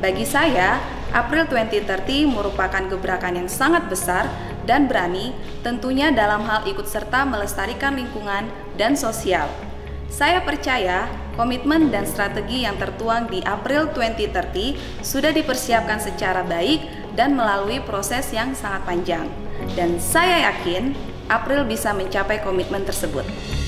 Bagi saya, April 2030 merupakan gebrakan yang sangat besar dan berani, tentunya dalam hal ikut serta melestarikan lingkungan dan sosial. Saya percaya komitmen dan strategi yang tertuang di April 2030 sudah dipersiapkan secara baik dan melalui proses yang sangat panjang. Dan saya yakin April bisa mencapai komitmen tersebut.